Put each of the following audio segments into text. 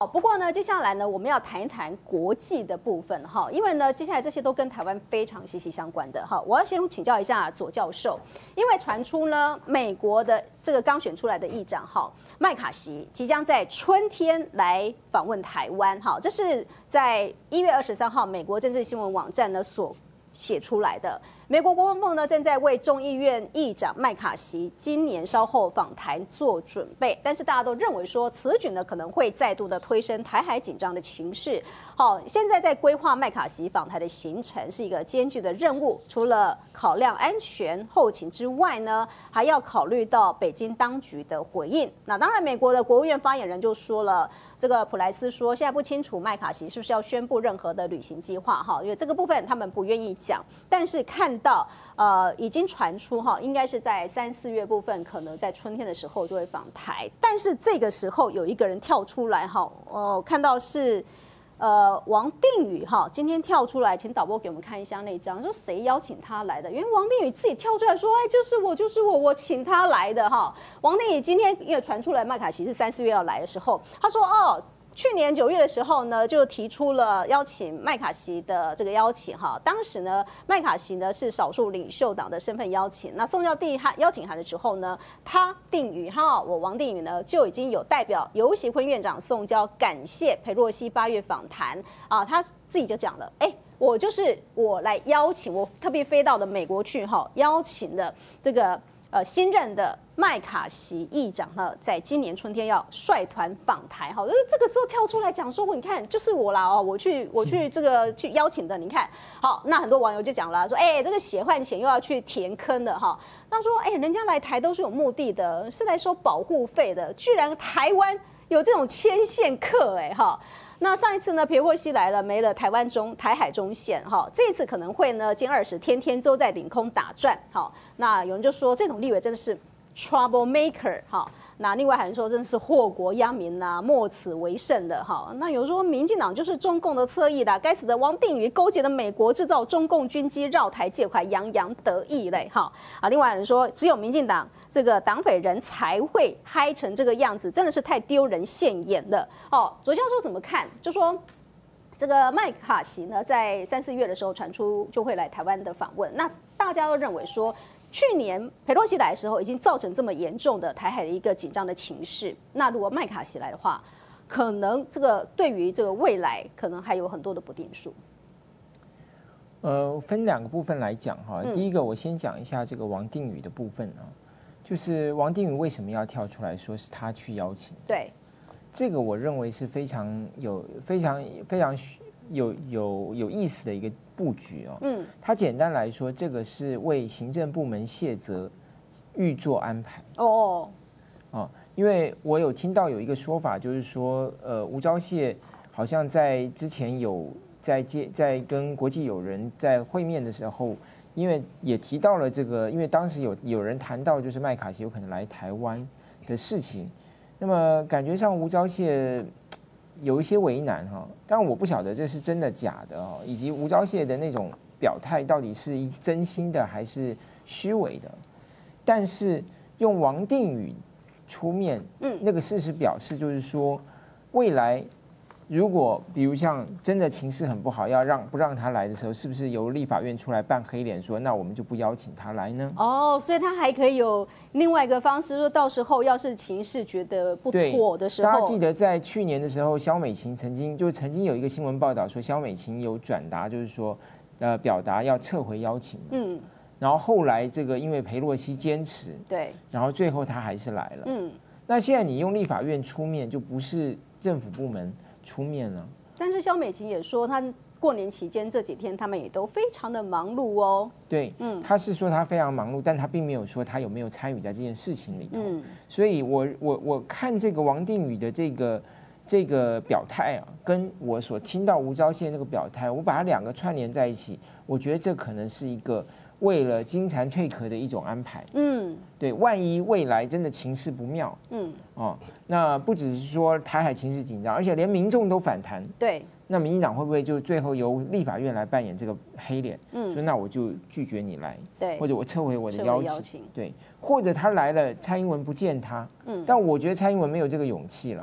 不过呢，接下来呢，我们要谈一谈国际的部分哈，因为呢，接下来这些都跟台湾非常息息相关的哈。我要先请教一下左教授，因为传出呢，美国的这个刚选出来的议长哈麦卡锡即将在春天来访问台湾哈，这是在1月23号美国政治新闻网站呢所写出来的。美国国防部呢正在为众议院议长麦卡锡今年稍后访台做准备，但是大家都认为说此举呢可能会再度的推升台海紧张的情势。好，现在在规划麦卡锡访台的行程是一个艰巨的任务，除了考量安全后勤之外呢，还要考虑到北京当局的回应。那当然，美国的国务院发言人就说了。这个普莱斯说，现在不清楚麦卡锡是不是要宣布任何的旅行计划哈，因为这个部分他们不愿意讲。但是看到已经传出哈，应该是在3、4月部分，可能在春天的时候就会访台。但是这个时候有一个人跳出来哈，看到是王定宇哈，今天跳出来，请导播给我们看一下那张，说谁邀请他来的？因为王定宇自己跳出来说，哎，就是我，我请他来的哈。王定宇今天因为传出来麦卡锡是3、4月要来的时候，他说去年9月的时候呢，就提出了邀请麦卡锡的这个邀请哈。当时呢，麦卡锡呢是少数领袖党的身份邀请。那送到邀请函的时候呢，我王定宇呢就已经有代表游锡堃院长送交感谢裴洛西8月访谈啊，他自己就讲了，我来邀请，我特别飞到的美国去哈，邀请的这个新任的麦卡锡议长呢，在今年春天要率团访台，哈，就是这个时候跳出来讲说，你看，就是我啦哦，我去去邀请的，你看，好，那很多网友就讲了，说，这个血汗钱又要去填坑的哈，那说，人家来台都是有目的的，是来收保护费的，居然台湾有这种牵线客，哈。那上一次呢，裴洛西来了，没了台海中线哈，这一次可能会呢，歼20天天都在领空打转，好，那有人就说这种立委真的是 trouble maker 哈，那另外还有人说真的是祸国殃民呐，莫此为甚的哈，那有人说民进党就是中共的侧翼啦，该死的王定宇勾结了美国制造中共军机绕台借款，洋洋得意嘞哈，另外有人说只有民进党。这个党匪人才会嗨成这个样子，真的是太丢人现眼了。左教授怎么看？就说这个麦卡锡呢，在3、4月的时候传出就会来台湾的访问，那大家都认为说，去年裴洛西来的时候已经造成这么严重的台海的一个紧张的情势，那如果麦卡锡来的话，可能这个对于这个未来可能还有很多的不定数。 分2个部分来讲哈，第一个我先讲一下这个王定宇的部分啊。就是王定宇为什么要跳出来说是他去邀请？ 对， 这个我认为是非常有意思的一个布局哦。他简单来说，这个是为行政部门卸责预做安排。因为我有听到有一个说法，就是说，吴钊燮好像在之前有在跟国际友人在会面的时候。因为也提到了这个，因为当时有人谈到就是麦卡锡有可能来台湾的事情，那么感觉上吴钊燮有一些为难哈，当然我不晓得这是真的假的哦，以及吴钊燮的那种表态到底是真心的还是虚伪的，但是用王定宇出面，那个事实表示就是说未来。如果比如像真的情势很不好，不让他来的时候，是不是由立法院出来扮黑脸说，那我们就不邀请他来呢？ 所以他还可以有另外一个方式，说到时候要是情势觉得不妥的时候， 大家记得在去年的时候，萧美琴曾经有一个新闻报道说，萧美琴有转达，就是说，表达要撤回邀请。然后后来这个因为裴洛西坚持， 对， 然后最后他还是来了。那现在你用立法院出面，就不是政府部门。出面了， 但是萧美琴也说，她过年期间这几天他们也都非常的忙碌哦。 对，他是说他非常忙碌，但他并没有说他有没有参与在这件事情里头。所以我看这个王定宇的这个表态啊，跟我所听到吴钊燮那个表态，我把它2个串联在一起，我觉得这可能是一个为了金蝉蜕壳的一种安排。对，万一未来真的情势不妙，那不只是说台海情势紧张，而且连民众都反弹， 对， 那民进党会不会就最后由立法院来扮演这个黑脸？所以那我就拒绝你来， 对， 或者我撤回我的邀请，对，或者他来了，蔡英文不见他，但我觉得蔡英文没有这个勇气了。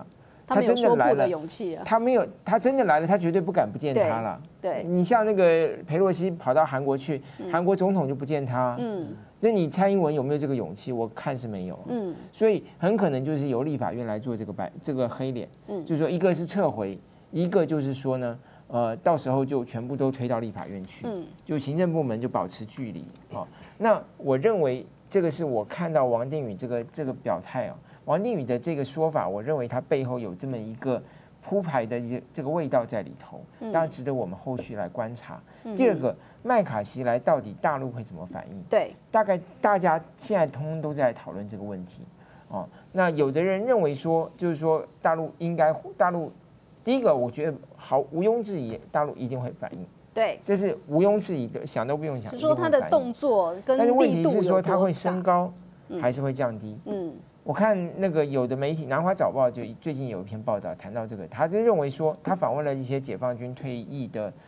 他真的来了，勇气啊， 他真的来了，他绝对不敢不见他了。 对， 你像那个裴洛西跑到韩国去，韩国总统就不见他。那你蔡英文有没有这个勇气？我看是没有。所以很可能就是由立法院来做这个黑脸。就是说，一个是撤回，一个就是说呢，到时候就全部都推到立法院去。就行政部门就保持距离。那我认为这个是我看到王定宇这个表态啊。王定宇的这个说法，我认为他背后有这么一个铺排的这个味道在里头，当然值得我们后续来观察。第二个，麦卡锡来到底大陆会怎么反应？对，大概大家现在通通都在讨论这个问题。那有的人认为说，就是说大陆第一个，我觉得毋庸置疑，大陆一定会反应。对，这是毋庸置疑的，想都不用想。只说他的动作跟力度，但是问题是说，他会升高还是会降低？我看那个有的媒体《南华早报》就最近有一篇报道谈到这个，他就认为说，他访问了一些解放军退役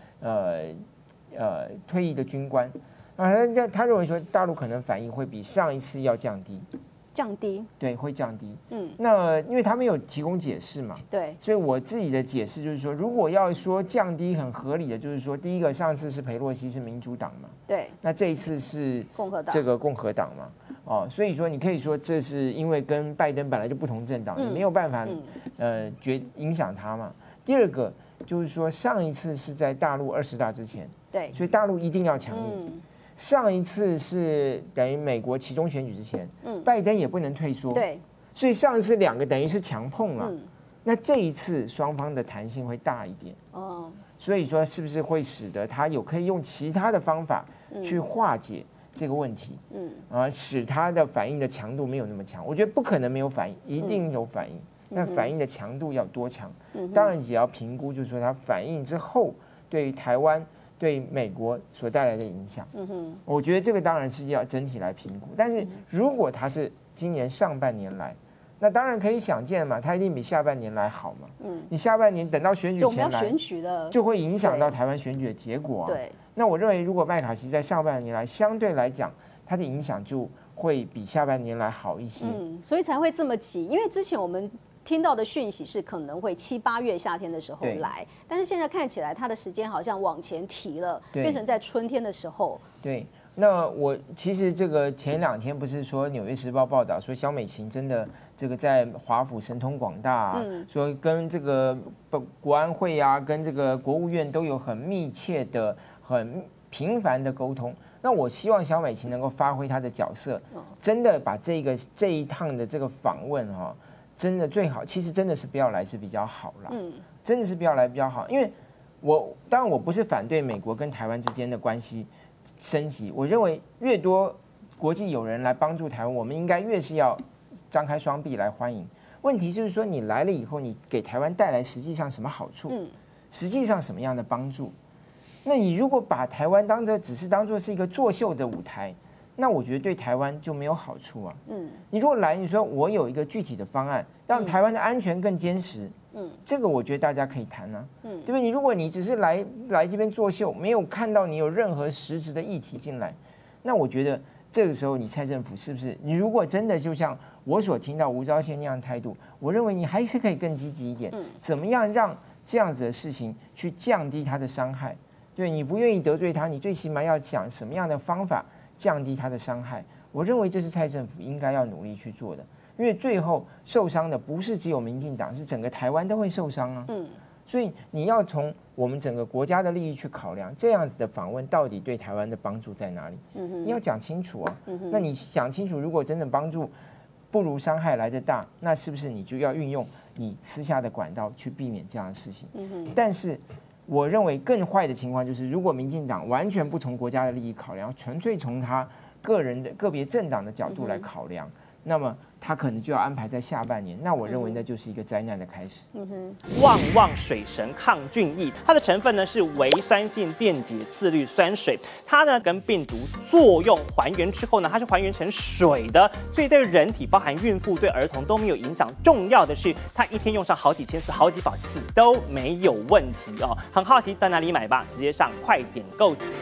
的军官，他认为说大陆可能反应会比上一次要降低，对，会降低。那因为他没有提供解释嘛，对，所以我自己的解释就是说，如果要说降低很合理的，就是说，第一个上次是裴洛西是民主党嘛，对，那这一次是这个共和党嘛。所以说你可以说这是因为跟拜登本来就不同政党，你没有办法影响他嘛。第二个就是说上一次是在大陆20大之前，对，所以大陆一定要强硬。上一次是等于美国期中选举之前，拜登也不能退缩，对，所以上一次两个等于是强碰了。那这一次双方的弹性会大一点，所以说是不是会使得他可以用其他的方法去化解这个问题，使它的反应的强度没有那么强。我觉得不可能没有反应，一定有反应，但反应的强度要多强？当然也要评估，就是说它反应之后对台湾、对美国所带来的影响。我觉得这个当然是要整体来评估。但是如果它是今年上半年来，那当然可以想见嘛，它一定比下半年来好嘛。你下半年等到选举前来，就会影响到台湾选举的结果。对。那我认为，如果麦卡锡在上半年来，相对来讲，它的影响就会比下半年来好一些。所以才会这么急。因为之前我们听到的讯息是可能会7、8月夏天的时候来，但是现在看起来它的时间好像往前提了，变成在春天的时候。对。那我其实这个前2天不是说《纽约时报》报道说萧美琴真的这个在华府神通广大，说跟这个国安会啊，跟这个国务院都有很密切的、很频繁的沟通。那我希望萧美琴能够发挥她的角色，真的把这一趟的这个访问真的最好，其实真的是不要来是比较好啦。真的是不要来比较好，因为当然我不是反对美国跟台湾之间的关系升级，我认为越多国际友人来帮助台湾，我们应该越是要张开双臂来欢迎。问题就是说，你来了以后，你给台湾带来实际上什么好处？实际上什么样的帮助？那你如果把台湾只是当作是一个作秀的舞台，那我觉得对台湾就没有好处啊。你如果来，你说我有一个具体的方案，让台湾的安全更坚实，这个我觉得大家可以谈啊，对不对？如果你只是来这边作秀，没有看到你有任何实质的议题进来，那我觉得这个时候你蔡政府是不是？你如果真的就像我所听到吴钊燮那样的态度，我认为你还是可以更积极一点，怎么样让这样子的事情去降低他的伤害？对，你不愿意得罪他，你最起码要想什么样的方法降低他的伤害。我认为这是蔡政府应该要努力去做的，因为最后受伤的不是只有民进党，是整个台湾都会受伤啊。所以你要从我们整个国家的利益去考量，这样子的访问到底对台湾的帮助在哪里？你要讲清楚啊。那你想清楚，如果真的帮助不如伤害来得大，那是不是你就要运用你私下的管道去避免这样的事情？但是我认为更坏的情况就是，如果民进党完全不从国家的利益考量，纯粹从他个别政党的角度来考量，那么他可能就要安排在下半年。那我认为那就是一个灾难的开始。 旺旺水神抗菌液，它的成分呢是微酸性电解次氯酸水，它呢跟病毒作用还原之后呢，它是还原成水的，所以对人体包含孕妇对儿童都没有影响。重要的是，它一天用上好几千次、好几百次都没有问题哦。很好奇在哪里买吧？直接上快点购。